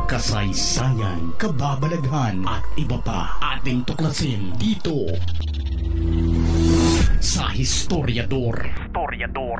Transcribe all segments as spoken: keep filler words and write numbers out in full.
kasaysayan, kababalaghan at iba pa ating tuklasin dito sa Historiador. Historiador.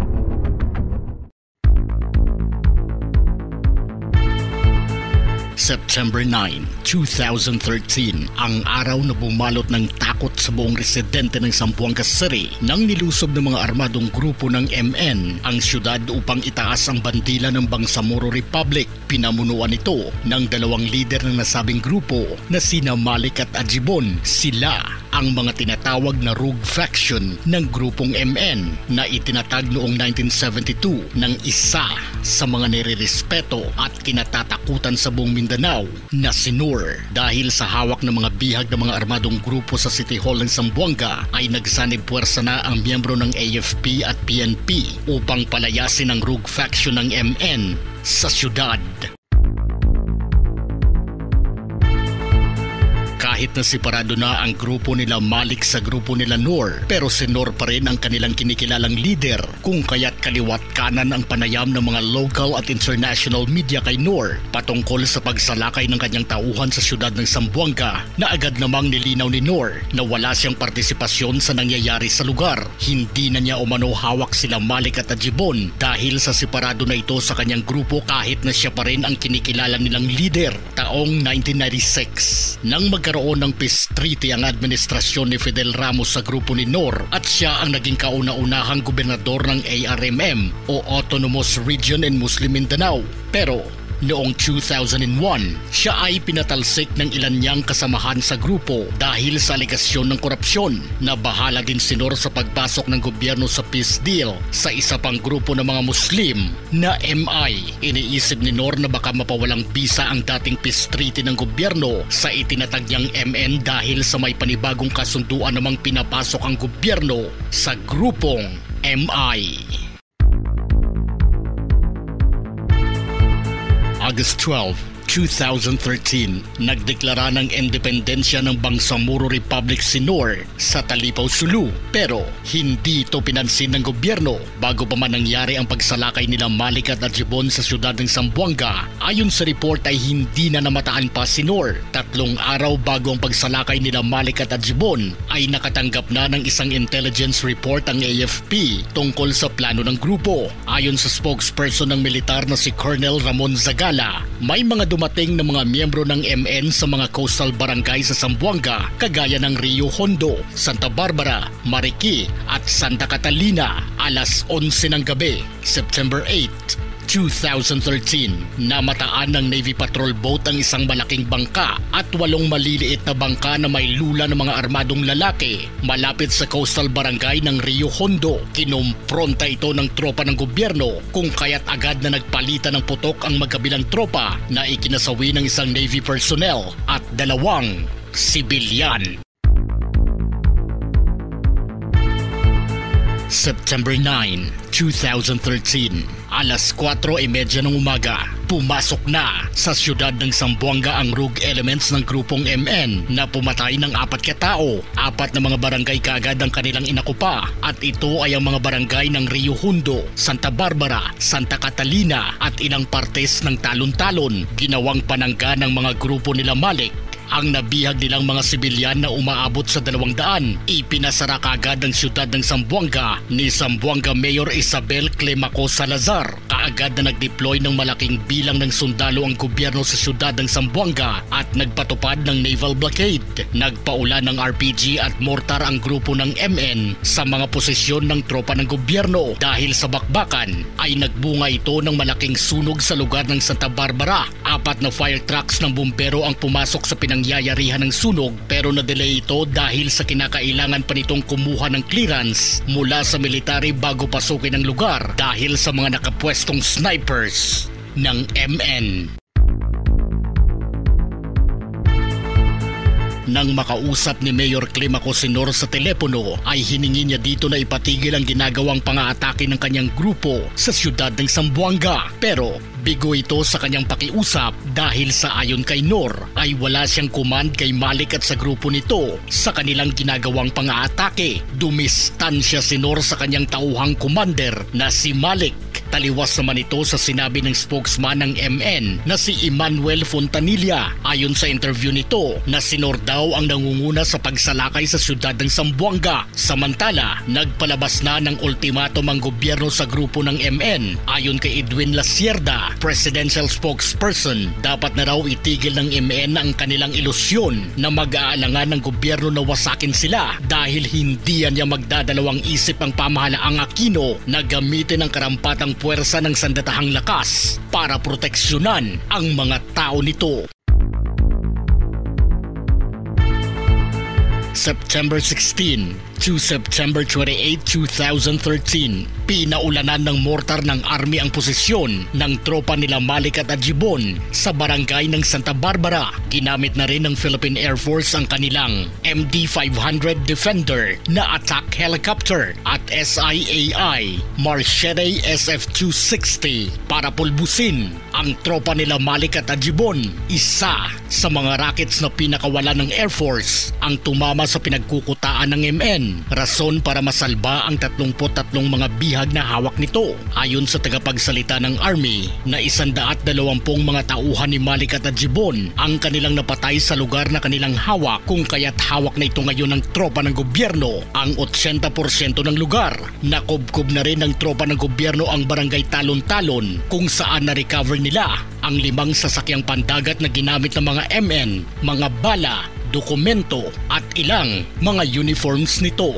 September nine, twenty thirteen, ang araw na bumalot ng takot sa buong residente ng Zamboanga City nang nilusob ng mga armadong grupo ng M N ang syudad upang itaas ang bandila ng Bangsamoro Republic. Pinamunuan ito ng dalawang lider ng nasabing grupo na sina Malik at Ajibon. Sila ang mga tinatawag na rogue faction ng grupong M N na itinatag noong nineteen seventy-two ng isa sa mga nirerespeto at kinatatakutan sa buong Mindanao na si Noor. Dahil sa hawak ng mga bihag ng mga armadong grupo sa City Hall ng Zamboanga ay nagsanib puwersa na ang miyembro ng A F P at P N P upang palayasin ang rogue faction ng M N sa syudad. Kahit na separado na ang grupo nila Malik sa grupo nila Noor, pero si Noor pa rin ang kanilang kinikilalang leader, kung kaya't kaliwat kanan ang panayam ng mga local at international media kay Noor patungkol sa pagsalakay ng kanyang tauhan sa syudad ng Zamboanga, na agad namang nilinaw ni Noor na wala siyang partisipasyon sa nangyayari sa lugar. Hindi na niya umano hawak sila Malik at Ajibon dahil sa separado na ito sa kanyang grupo, kahit na siya pa rin ang kinikilala nilang leader. Taong nineteen ninety-six, nang magkaroon ng peace treaty ang administrasyon ni Fidel Ramos sa grupo ni Noor at siya ang naging kauna-unahang gobernador ng A R M M o Autonomous Region in Muslim Mindanao. Pero noong two thousand one, siya ay pinatalsik ng ilan niyang kasamahan sa grupo dahil sa aligasyon ng korupsyon. Nabahala din si Noor sa pagpasok ng gobyerno sa peace deal sa isa pang grupo ng mga Muslim na M I. Iniisip ni Noor na baka mapawalang bisa ang dating peace treaty ng gobyerno sa itinatag niyang M N dahil sa may panibagong kasunduan namang pinapasok ang gobyerno sa grupong M I. August twelfth, twenty thirteen, nagdeklara ng independensya ng Bangsamoro Republic si Noor sa Talipaw, Sulu. Pero hindi ito pinansin ng gobyerno bago pa man nangyari ang pagsalakay nila Malik at Ajibon sa syudad ng Zamboanga. Ayon sa report ay hindi na namataan pa si Noor. Tatlong araw bago ang pagsalakay nila Malik at Ajibon ay nakatanggap na ng isang intelligence report ang A F P tungkol sa plano ng grupo. Ayon sa spokesperson ng militar na si Colonel Ramon Zagala, may mga dumating na mga miyembro ng M N sa mga coastal barangay sa Zamboanga kagaya ng Rio Hondo, Santa Barbara, Marikina at Santa Catalina alas onse ng gabi, September eighth, twenty thirteen. Namataan ng Navy Patrol boat ang isang malaking bangka at walong maliliit na bangka na may lula ng mga armadong lalaki malapit sa coastal barangay ng Rio Hondo. Kinumpronta ito ng tropa ng gobyerno, kung kaya't agad na nagpalitan ng putok ang magkabilang tropa na ikinasawi ng isang Navy personnel at dalawang sibilyan. September ninth, twenty thirteen, alas kwatro e medya ng umaga, pumasok na sa syudad ng Zamboanga ang rogue elements ng grupong M N na pumatay ng apat katao. Apat na mga barangay kaagad ang kanilang inakupa at ito ay ang mga barangay ng Rio Hondo, Santa Barbara, Santa Catalina at ilang partes ng Talon-Talon. Ginawang panangga ng mga grupo nila Malik ang nabihag nilang mga sibilyan na umaabot sa dalawang daan. Ipinasara kaagad ang syudad ng Zamboanga ni Zamboanga Mayor Isabel Clemaco Salazar. Kaagad na nag-deploy ng malaking bilang ng sundalo ang gobyerno sa syudad ng Zamboanga at nagpatupad ng naval blockade. Nagpaulan ng R P G at mortar ang grupo ng M N sa mga posisyon ng tropa ng gobyerno. Dahil sa bakbakan ay nagbunga ito ng malaking sunog sa lugar ng Santa Barbara. Apat na fire trucks ng bumbero ang pumasok sa pinangyayarihan ng sunog, pero na-delay ito dahil sa kinakailangan pa nitong kumuha ng clearance mula sa military bago pasukin ang lugar dahil sa mga nakapwestong snipers ng M N. Nang makausap ni Mayor Clemaco si Noor sa telepono ay hiningi niya dito na ipatigil ang ginagawang pang-aatake ng kanyang grupo sa syudad ng Zamboanga. Pero bigo ito sa kanyang pakiusap dahil sa ayon kay Noor ay wala siyang command kay Malik at sa grupo nito sa kanilang ginagawang pang-aatake. Dumistansya si Noor sa kanyang tauhang commander na si Malik. Taliwas naman ito sa sinabi ng spokesman ng M N na si Emmanuel Fontanilla. Ayon sa interview nito, na si Nor daw ang nangunguna sa pagsalakay sa siyudad ng Zamboanga. Samantala, nagpalabas na ng ultimatum ang gobyerno sa grupo ng M N. Ayon kay Edwin Lasierda, presidential spokesperson, dapat na raw itigil ng M N ang kanilang ilusyon na mag-aalangan ng gobyerno na wasakin sila dahil hindi yan niya magdadalawang isip ang pamahalaang Aquino na gamitin ang karampatang puwersa ng sandatahang lakas para proteksyonan ang mga tao nito. September sixteenth to September twenty-eighth, two thousand thirteen, pinaulanan ng mortar ng army ang posisyon ng tropa nila Malik at Ajibon sa barangay ng Santa Barbara. Ginamit na rin ng Philippine Air Force ang kanilang M D five hundred Defender na attack helicopter at S I A I Marchete S F two sixty para pulbusin ang tropa nila Malik at Ajibon. Isa sa mga rockets na pinakawala ng Air Force ang tumama sa pinagkukutaan ng M N, rason para masalba ang tatlongput tatlong mga bihag na hawak nito. Ayon sa tagapagsalita ng Army, na isandaat dalawampung mga tauhan ni Malik at Ajibon ang kanilang napatay sa lugar na kanilang hawak, kung kaya't hawak na ito ngayon ng tropa ng gobyerno ang eighty percent ng lugar. Nakubkob na rin ng tropa ng gobyerno ang barangay Talon-Talon kung saan na-recover nila ang limang sasakyang pandagat na ginamit ng mga M N, mga bala, dokumento at ilang mga uniforms nito.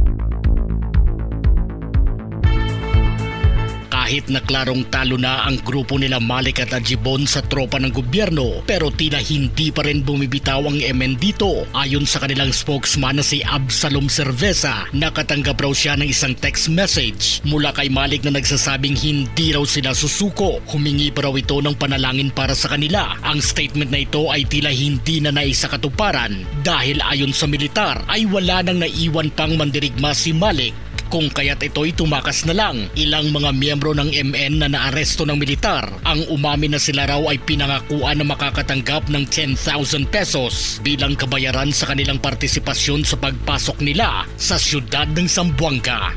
Kahit na klarong talo na ang grupo nila Malik at Ajibon sa tropa ng gobyerno, pero tila hindi pa rin bumibitaw ang M N dito. Ayon sa kanilang spokesman na si Absalom Cerveza, nakatanggap raw siya ng isang text message mula kay Malik na nagsasabing hindi raw sila susuko. Humingi pa raw ito ng panalangin para sa kanila. Ang statement na ito ay tila hindi na naisakatuparan dahil ayon sa militar ay wala nang naiwan pang mandirigma si Malik, kung kaya't ito'y tumakas na lang. Ilang mga miyembro ng M N na naaresto ng militar ang umamin na sila raw ay pinangakuan na makakatanggap ng ten thousand pesos bilang kabayaran sa kanilang partisipasyon sa pagpasok nila sa siyudad ng Zamboanga.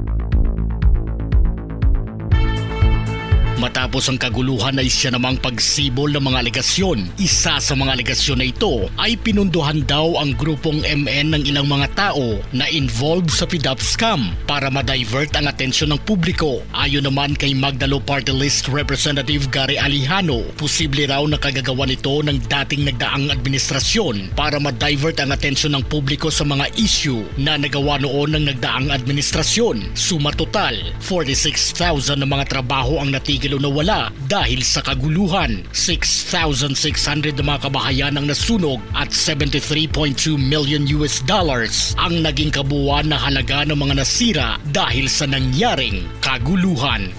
Matapos ang kaguluhan ay siya namang pagsibol ng mga alegasyon. Isa sa mga alegasyon na ito ay pinunduhan daw ang grupong M N ng ilang mga tao na involved sa F I D A P scam para ma-divert ang atensyon ng publiko. Ayon naman kay Magdalo Party List Representative Gary Alejano, posible raw na kagagawa nito ng dating nagdaang administrasyon para ma-divert ang atensyon ng publiko sa mga issue na nagawa noon ng nagdaang administrasyon. Suma total, forty-six thousand na mga trabaho ang natigil na wala dahil sa kaguluhan. six thousand six hundred na mga kabahayan ang nasunog at seventy-three point two million U S dollars ang naging kabuuan na halaga ng mga nasira dahil sa nangyaring kaguluhan.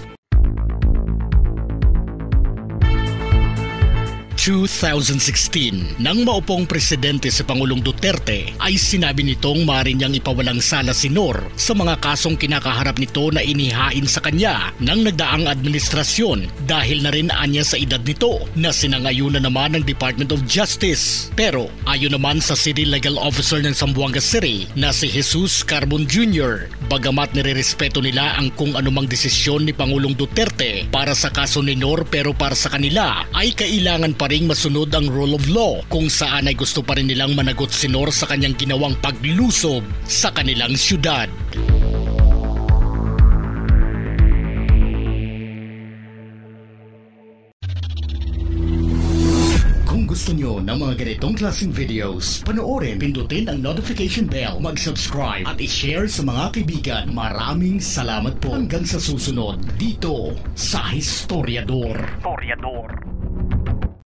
twenty sixteen, nang maupong presidente si Pangulong Duterte, ay sinabi nitong maaari niyang ipawalang sala si Nor sa mga kasong kinakaharap nito na inihain sa kanya ng nagdaang administrasyon dahil na rin anya sa edad nito na sinangayunan naman ng Department of Justice. Pero ayon naman sa City Legal Officer ng Zamboanga City na si Jesus Carbon Junior, bagamat nirerespeto nila ang kung anumang desisyon ni Pangulong Duterte para sa kaso ni Nor, pero para sa kanila ay kailangan pa ring masunod ang rule of law, kung saan ay gusto pa rin nilang managot si Nor sa kanyang ginawang paglusob sa kanilang syudad. Kung gusto nyo ng mga ganitong klaseng videos, panoorin, pindutin ang notification bell, mag-subscribe at i-share sa mga kaibigan. Maraming salamat po. Hanggang sa susunod dito sa Historiador. Historiador.